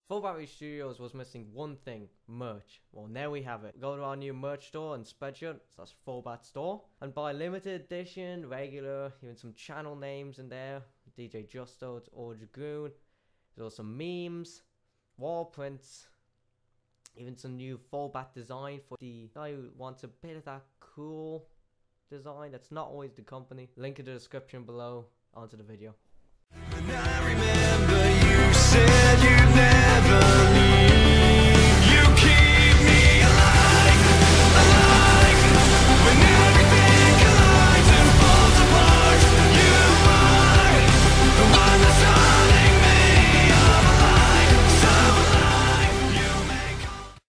Full Battery Studios was missing one thing: merch. Well, now we have it. Go to our new merch store and Spreadshirt, so that's Full Bat Store, and buy limited edition, regular, even some channel names in there. DJ Justo, it's Or Dragoon. There's also memes, wall prints, even some new Full Bat design for the guy who wants a bit of that cool design that's not always the company. Link in the description below. Onto the video. And I remember you said you'd never leave. You keep me alive, alive. When everything collides and falls apart, you are the one that's haunting me. I'm alive, so alive. You make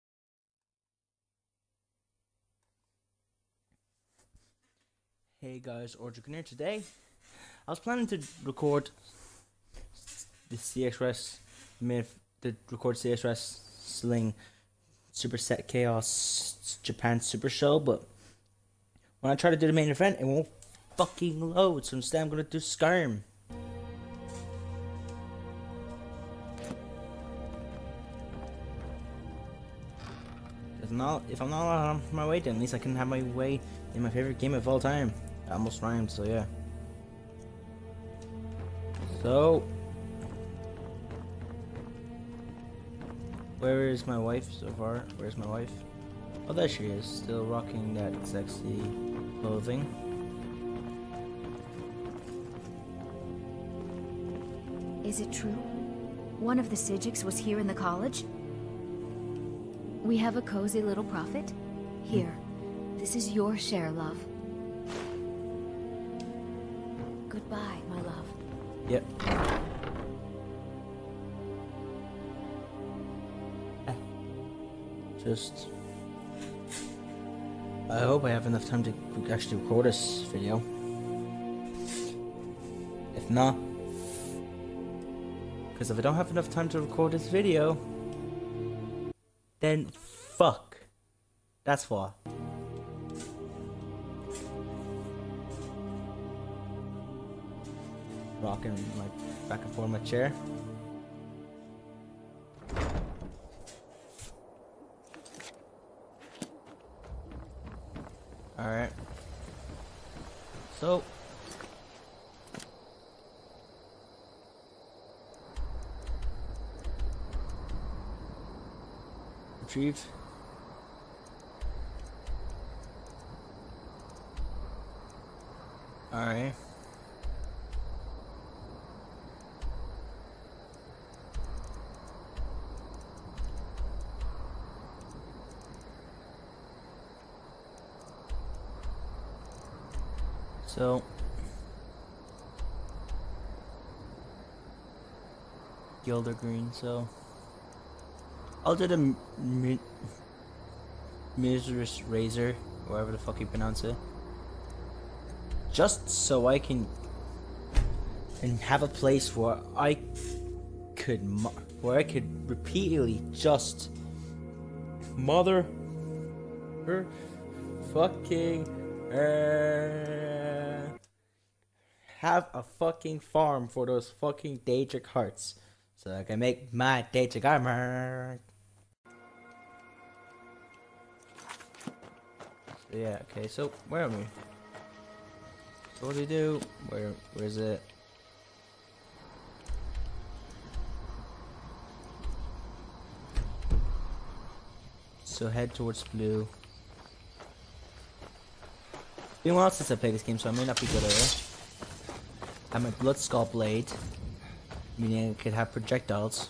Hey guys, Ordragon here. Today I was planning to record the CXRS Sling Super Set Chaos Japan Super Show, but when I try to do the main event, it won't fucking load, so instead I'm gonna do Skyrim. If I'm not on my way, then at least I can have my way in my favorite game of all time. That almost rhymed, so yeah. So, where is my wife so far? Where's my wife? Oh, there she is, still rocking that sexy clothing. Is it true? One of the Psijics was here in the college? We have a cozy little prophet? Here, this is your share, love. Goodbye, my love. Yep. Just... I hope I have enough time to actually record this video. If not... Because if I don't have enough time to record this video, then fuck. That's why. Rocking my back and forth in my chair. Alright. So retrieve. Alright. So Gilder Green, so I'll do the Mistress Razor, whatever the fuck you pronounce it, just so I can have a place where I could repeatedly just mother her fucking have a fucking farm for those fucking Daedric hearts, so I can make my Daedric armor. Yeah, okay, so where are we? So what do we do? Where is it? So head towards blue. It's been a while since I played this game, so I may not be good at it. I have my Blood Skull Blade, meaning I could have projectiles.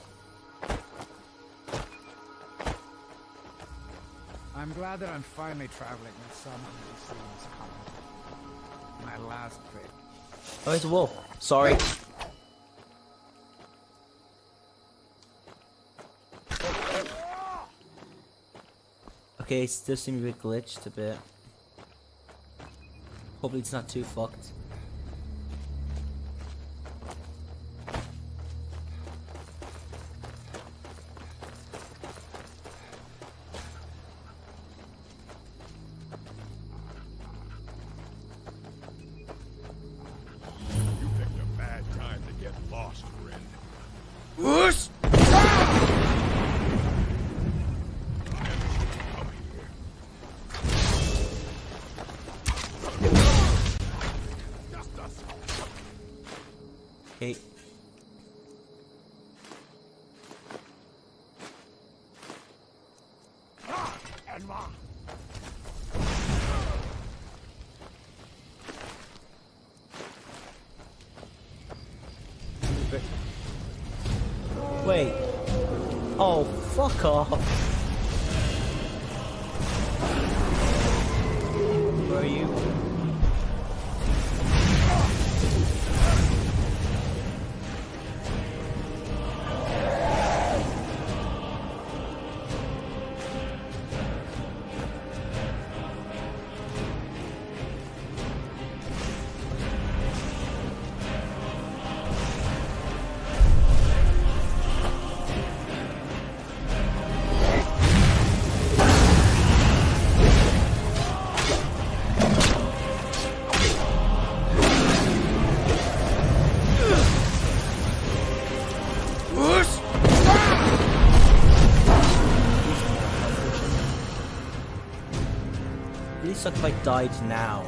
I'm glad that I'm finally traveling with someone who seems competent. My last trip. Oh, it's a wolf. Sorry. Okay, it still seems a bit glitched a bit. Hopefully it's not too fucked. You picked a bad time to get lost, friend. Whoosh! Wait. Oh, fuck off. Where are you? Really suck if I died now.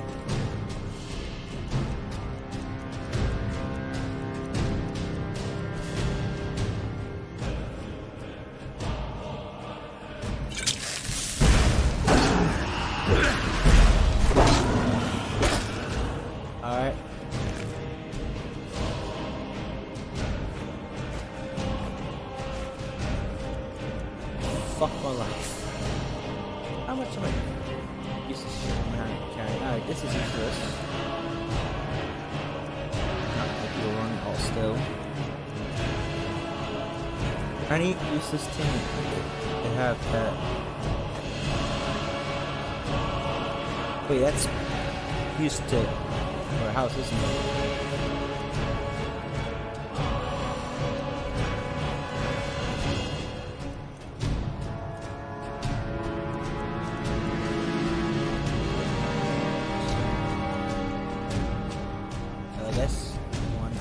Alright. Fuck my life. How much am I? Use this shit in my hand to carry. Alright, this is useless. Not ideal run, all still. Any useless thing they have that. Wait, that's used to our house, isn't it? I guess one.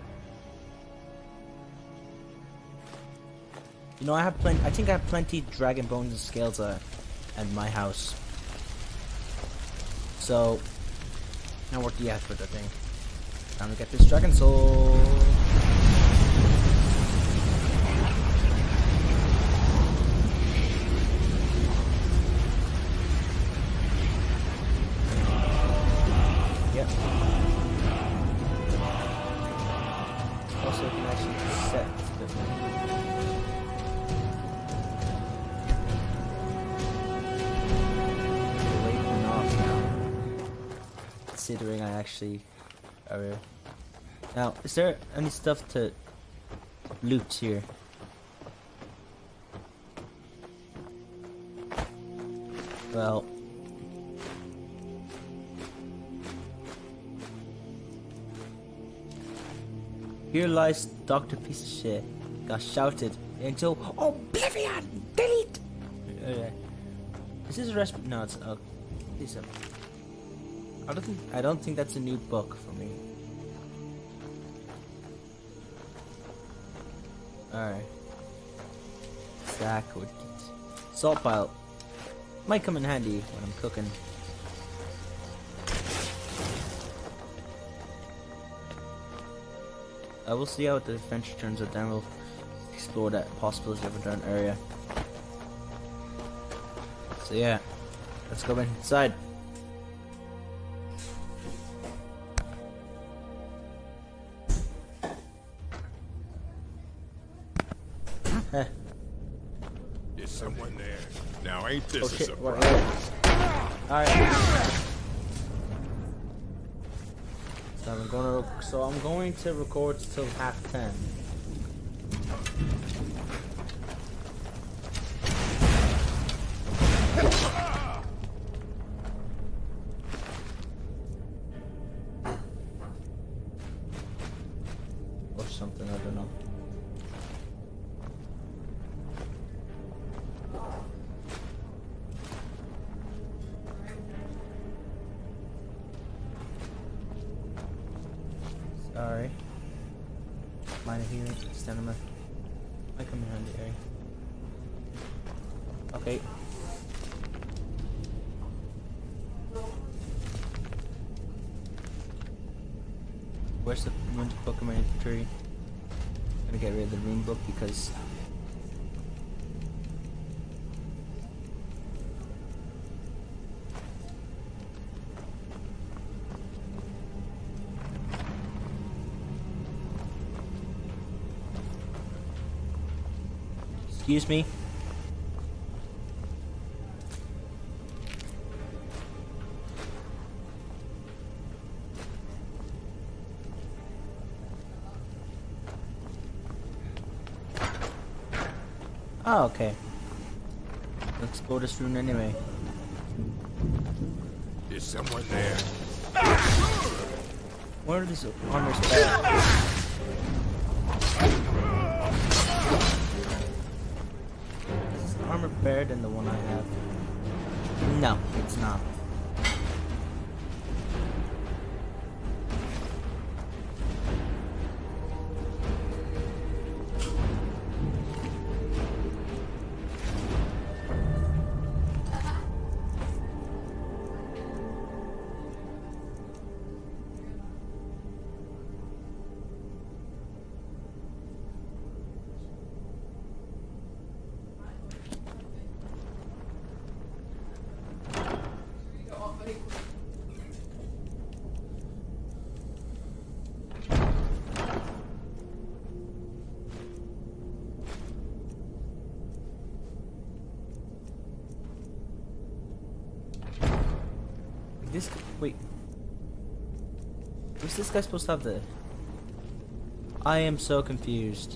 You know, I have plenty. I think I have plenty dragon bones and scales at my house. So, not worth the effort, I think. Time to get this dragon soul. Yep. Also, you can actually set the waving off now. Considering I actually are. Now, is there any stuff to loot here? Well, here lies Dr. Piece of Shit. Got shouted into oblivion. Delete. Okay. Is this a recipe? No, it's a piece of. I don't think that's a new book for me. Alright. Stack wood. Salt pile. Might come in handy when I'm cooking. I will see how the adventure turns out, then we'll explore that possibility of a different area. So yeah, let's go inside. There's someone there. Now ain't this Oh a shit, surprise? Alright. So I'm going to record till 10:30. Or something, I don't know. Sorry. Minor healing, stamina. I come around the area. Okay. Where's the rune book in my inventory? I'm gonna get rid of the rune book because Excuse me? Oh, okay. Let's go this room anyway. Is someone there? Where are these armors bad? Is this armor better than the one I have? No, it's not. This wait. Was this guy supposed to have the? I am so confused.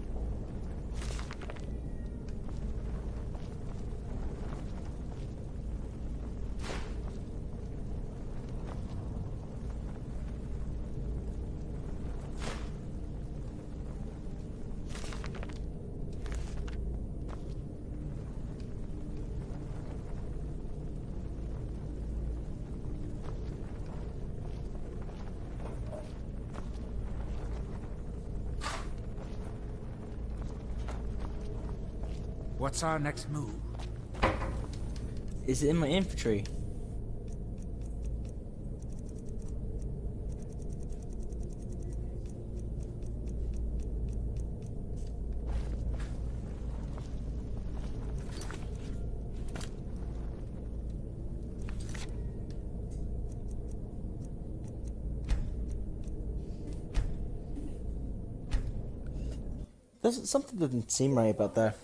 What's our next move? Is it in my infantry? There's something that didn't seem right about that.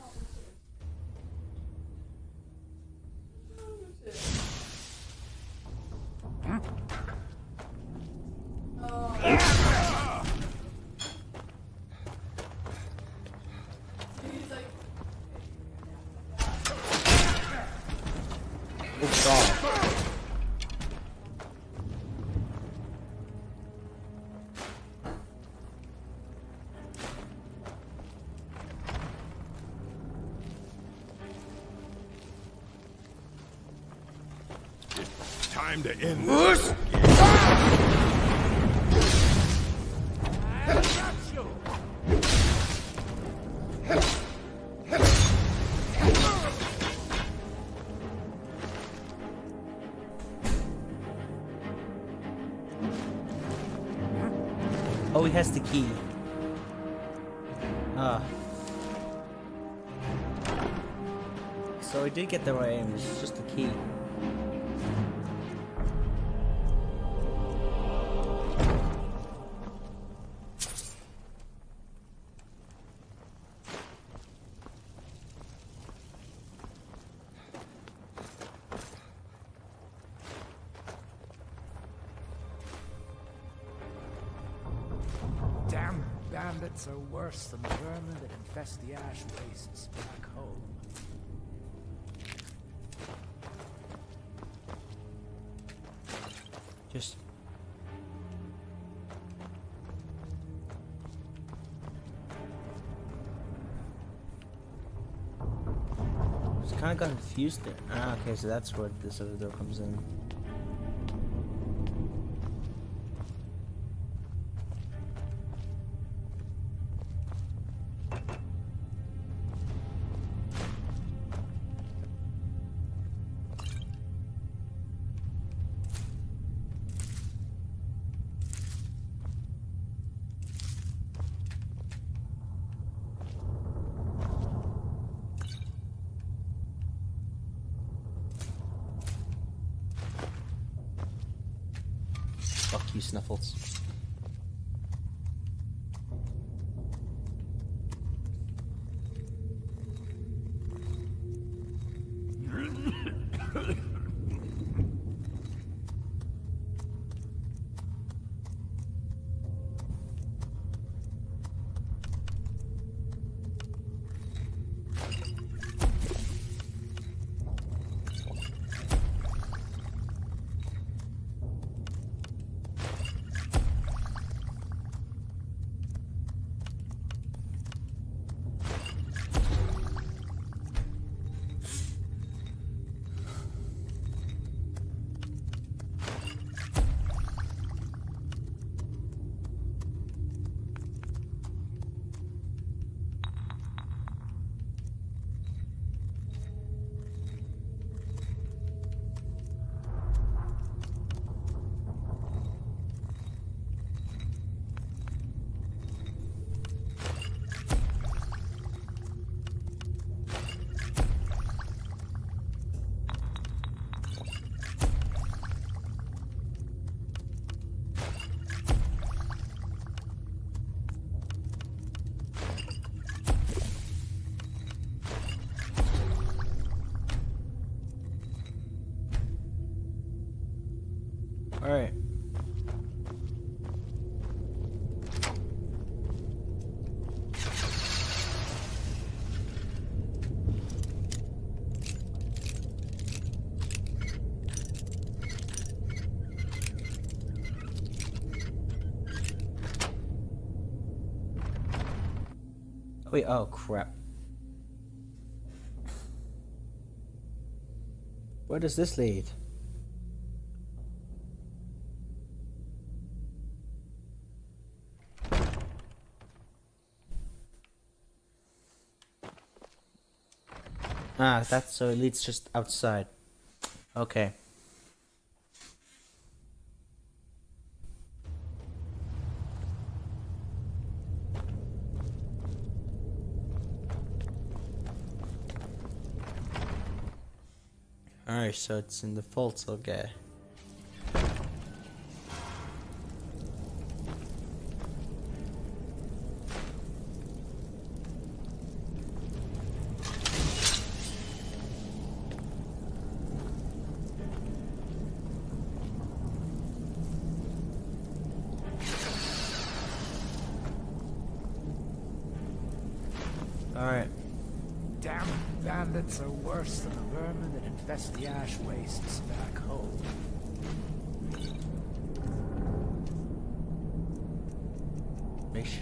Oh god. It's time to end this. Oh, he has the key. Ah. So he did get the right aim, it's just the key. Damn bandits are worse than the vermin that infest the ash wastes back home. Just... kind of got confused there. Ah, okay, so that's where this other door comes in. Fuck you, Snuffles. Alright. Wait, oh crap. Where does this lead? Ah, that's so it leads just outside. Okay. Alright, so it's in the vault, okay. Alright. Damn bandits are worse than the vermin that infest the ash wastes back home. Mish.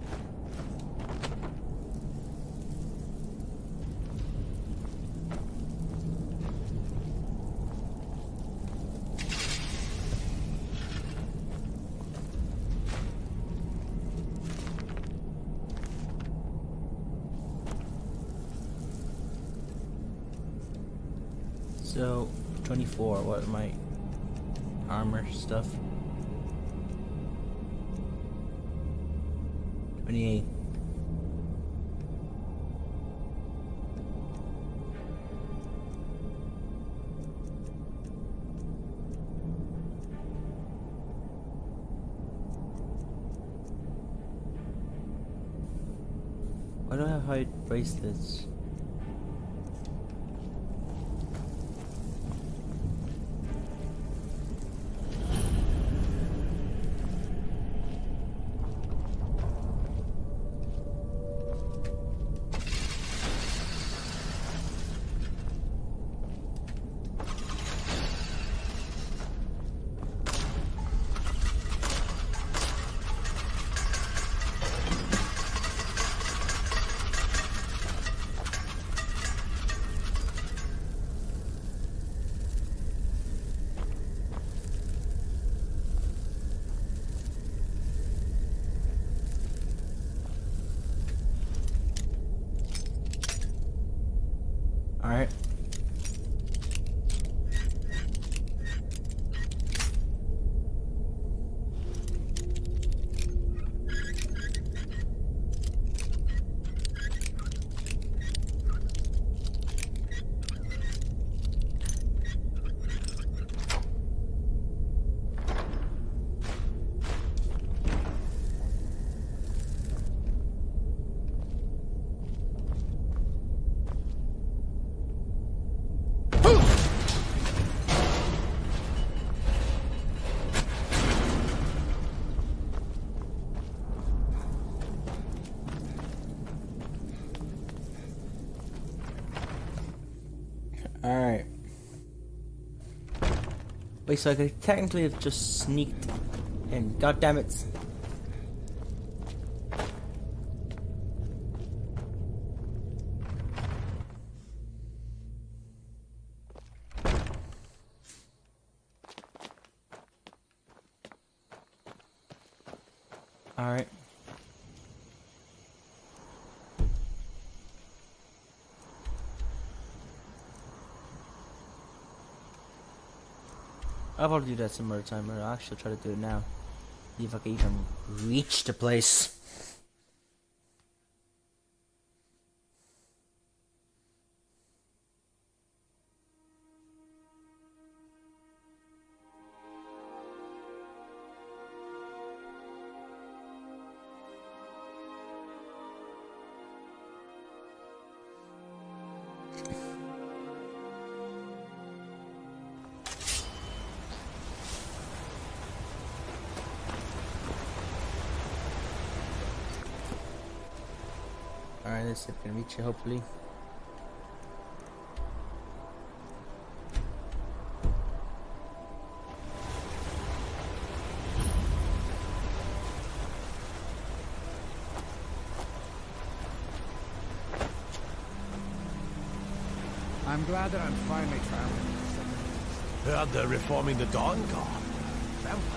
So, 24, what my armor stuff? 28. Why do I have hide bracelets? Alright. Alright. Wait, so I could technically have just sneaked in. God damn it. Alright. I've already do that some other time, but I'll actually try to do it now. See if I can even reach the place. Let's see if we can reach it, hopefully. I'm glad that I'm finally traveling. Heard they're reforming the Dawn Guard. Vampire.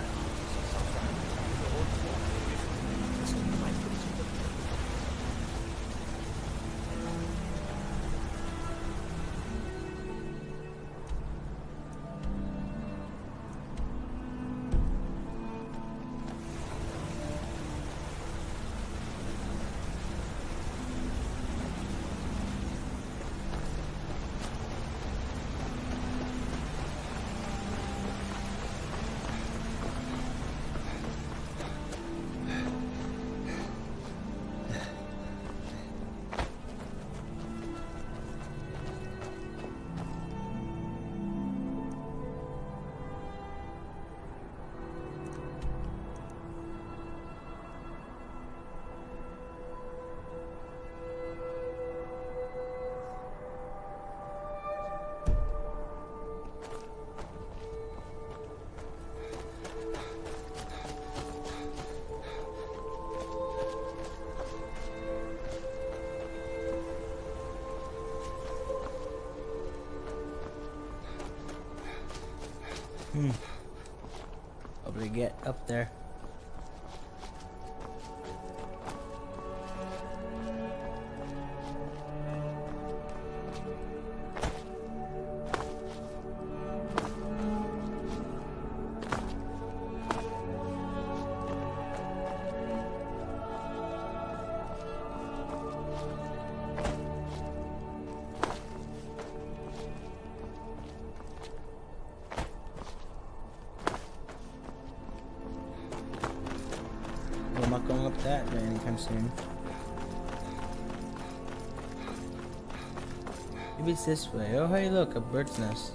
Probably get up there. I'm not going up that anytime soon. Maybe it's this way. Oh, hey, look, a bird's nest.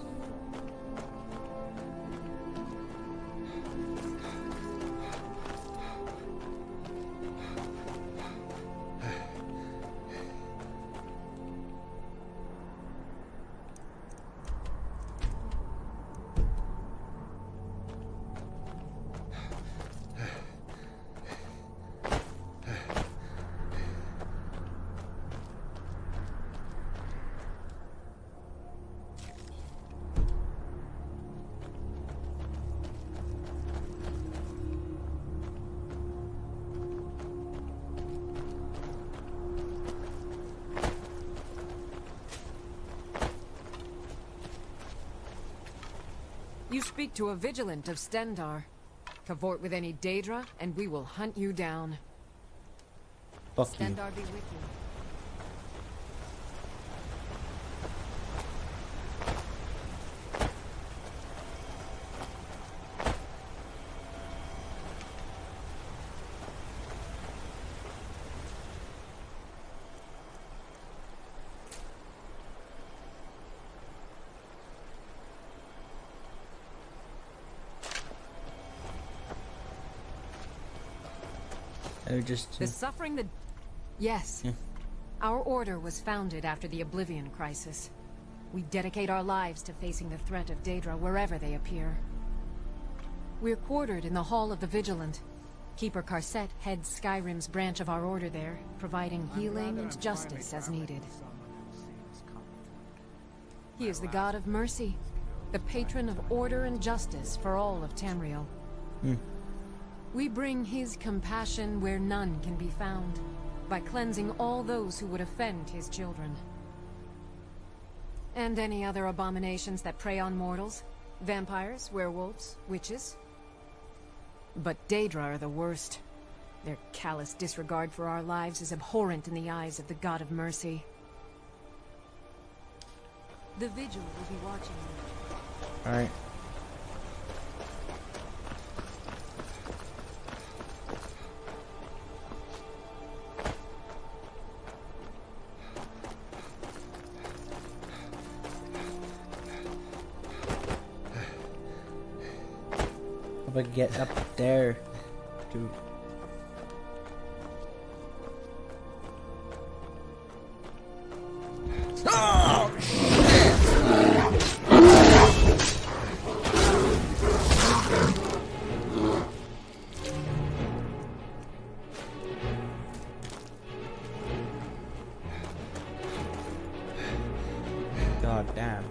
You speak to a vigilant of Stendarr. Cavort with any Daedra, and we will hunt you down. Fuck you. Stendarr be with you. Or just The suffering that... Yes. Yeah. Our order was founded after the Oblivion Crisis. We dedicate our lives to facing the threat of Daedra wherever they appear. We're quartered in the Hall of the Vigilant. Keeper Karset heads Skyrim's branch of our order there, providing healing and justice as needed. He is the god of mercy, the patron of order and justice for all of Tamriel. We bring his compassion where none can be found, by cleansing all those who would offend his children. And any other abominations that prey on mortals. Vampires, werewolves, witches. But Daedra are the worst. Their callous disregard for our lives is abhorrent in the eyes of the God of Mercy. The Vigil will be watching you. alright. If I get up there, dude. God damn.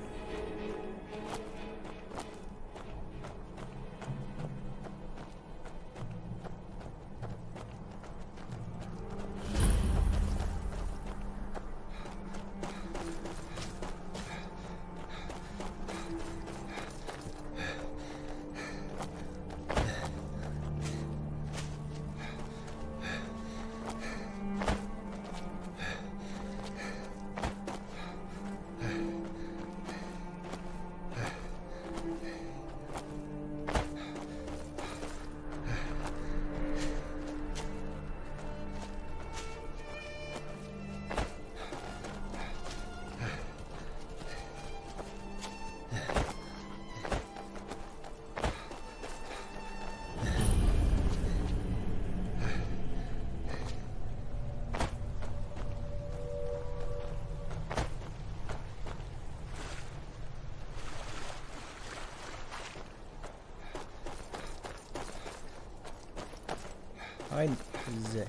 Is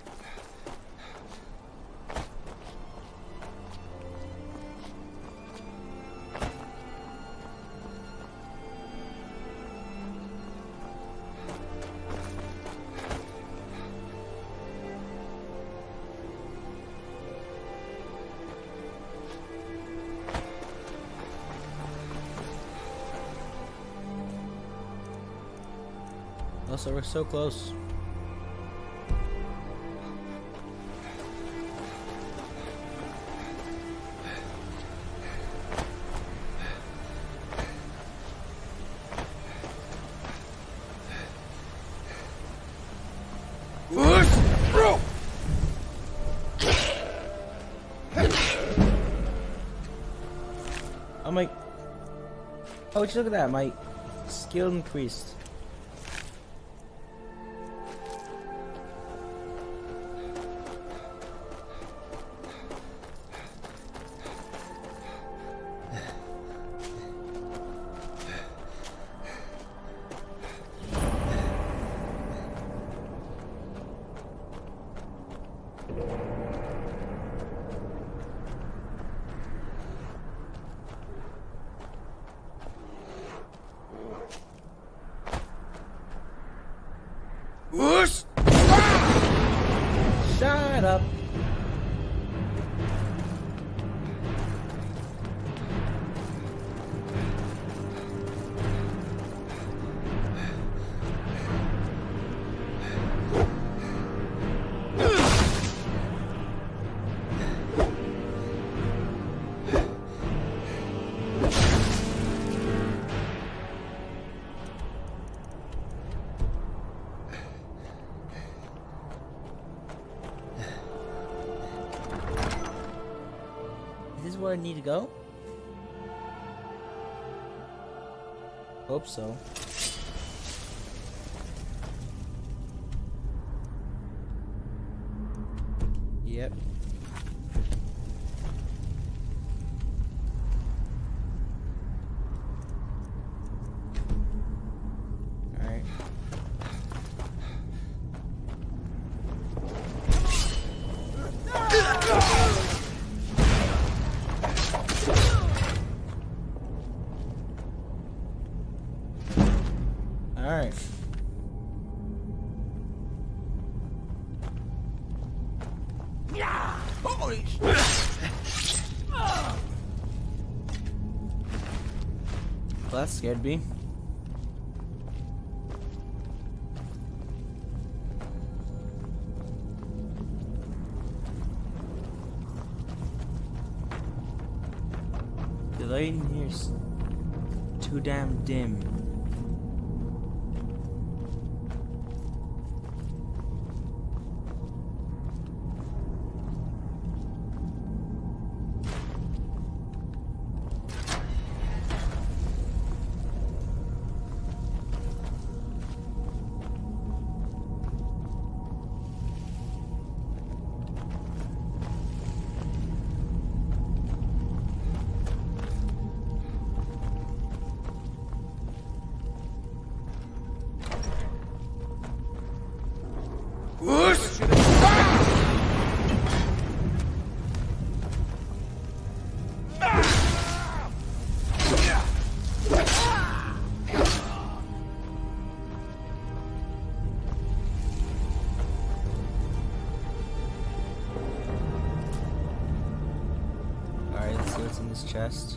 Also, we're so close. I'm like, oh, just look at that, my skill increased. Shut up. Is this where I need to go? Hope so. Yep. Alright. Alright. Holy well, that scared me. The light in here is too damn dim. in this chest.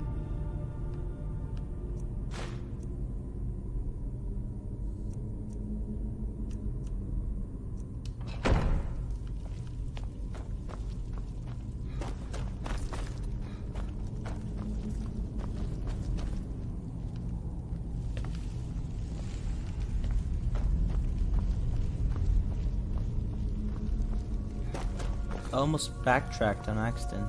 I almost backtracked on accident.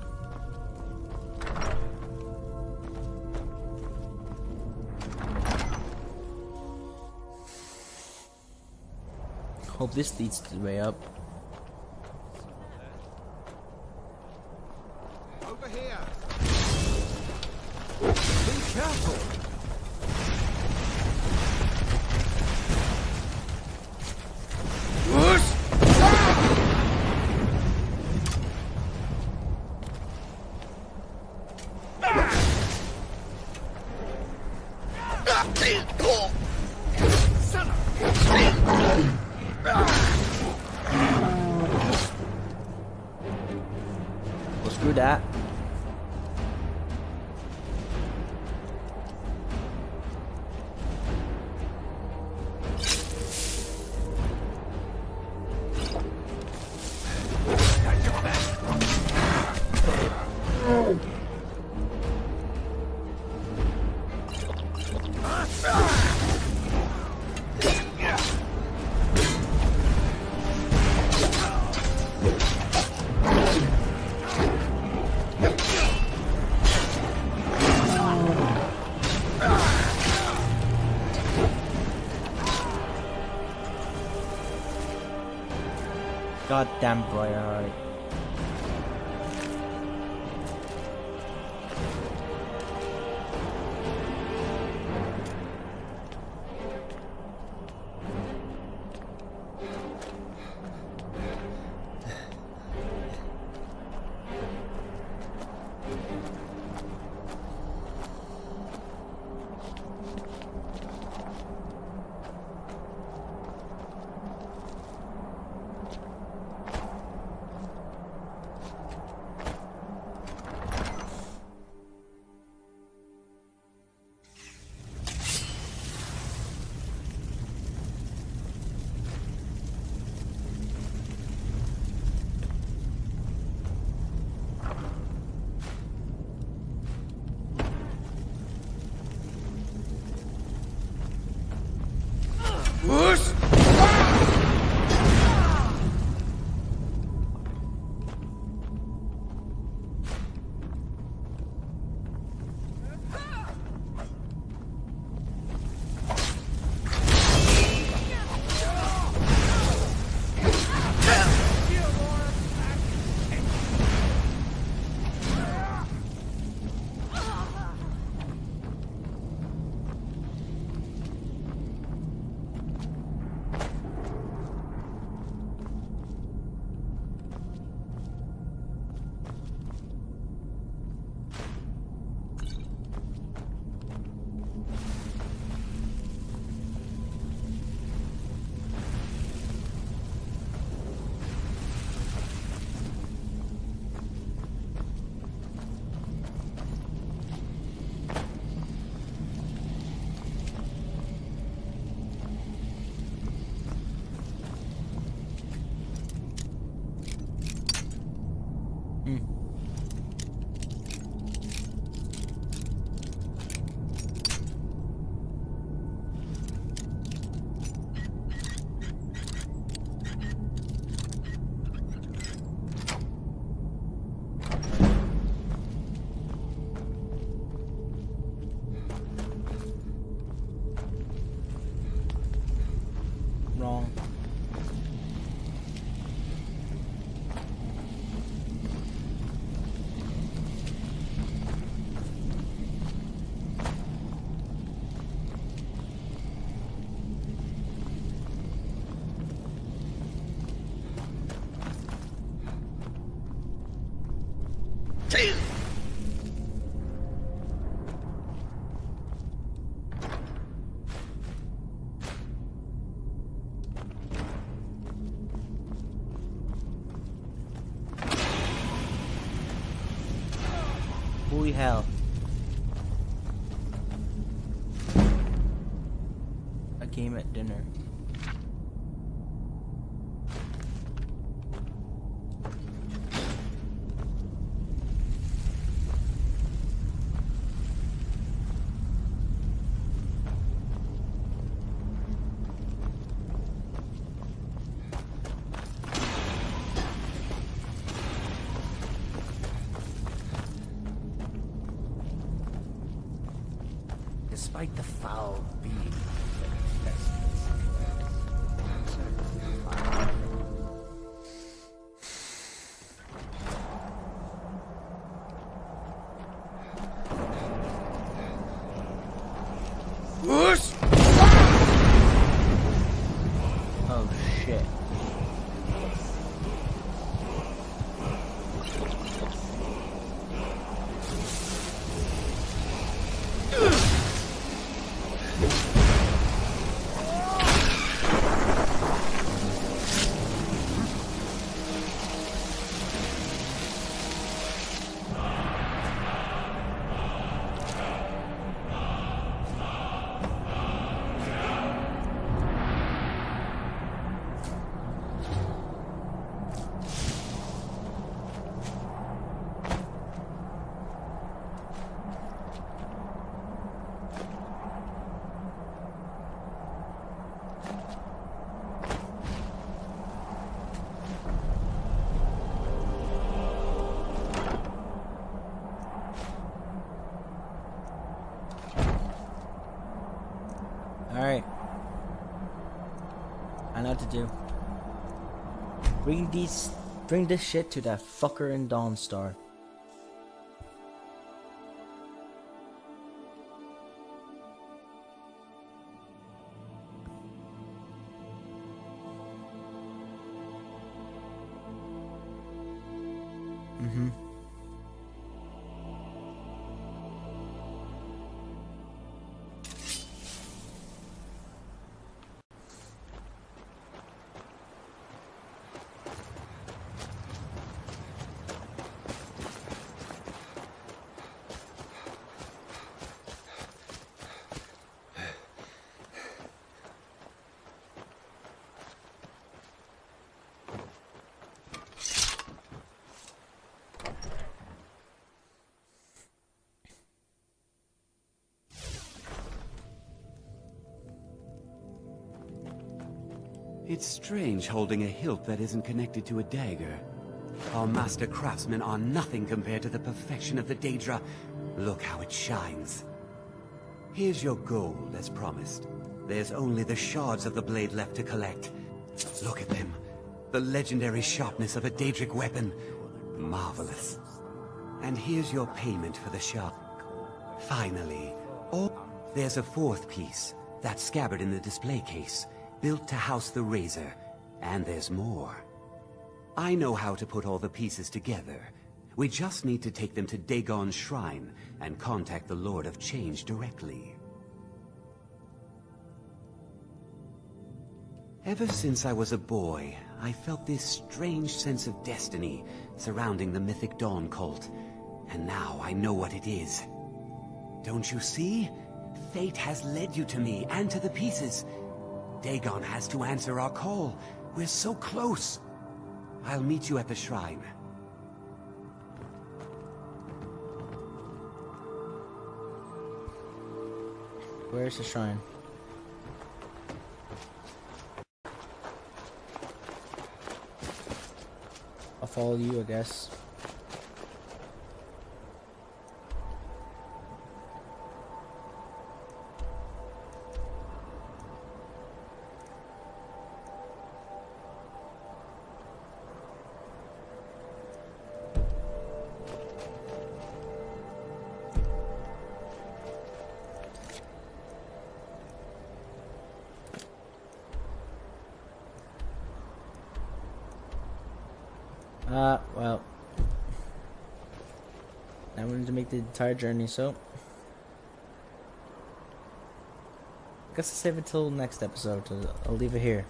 Hope this leads to the way up. Over here. Be careful. Well, screw that. Goddamn Briarheart. Holy hell. A game at dinner. Despite the foul being Oh shit. Alright. I know what to do. Bring this shit to that fucker in Dawnstar. It's strange holding a hilt that isn't connected to a dagger. Our master craftsmen are nothing compared to the perfection of the Daedra. Look how it shines. Here's your gold, as promised. There's only the shards of the blade left to collect. Look at them. The legendary sharpness of a Daedric weapon. Marvelous. And here's your payment for the shard. Finally. Oh, there's a fourth piece. That scabbard in the display case. Built to house the razor. And there's more. I know how to put all the pieces together. We just need to take them to Dagon's shrine and contact the Lord of Change directly. Ever since I was a boy, I felt this strange sense of destiny surrounding the mythic Dawn cult. And now I know what it is. Don't you see? Fate has led you to me and to the pieces. Dagon has to answer our call. We're so close. I'll meet you at the shrine. Where's the shrine? I'll follow you, I guess. Well, I wanted to make the entire journey, so I guess I'll save it till next episode. I'll leave it here.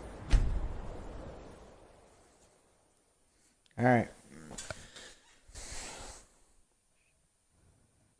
Alright.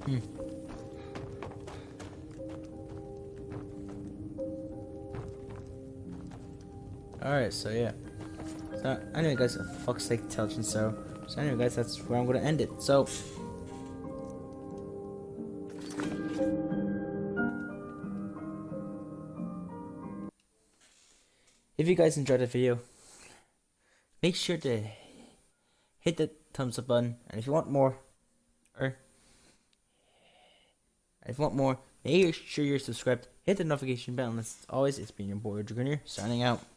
Alright, so yeah. So anyway guys, for fuck's sake, intelligence, so anyway guys, that's where I'm gonna end it. So if you guys enjoyed the video, make sure to hit the thumbs up button, and if you want more, make sure you're subscribed, hit the notification bell, and as always, it's been your boy Dragoonier, signing out.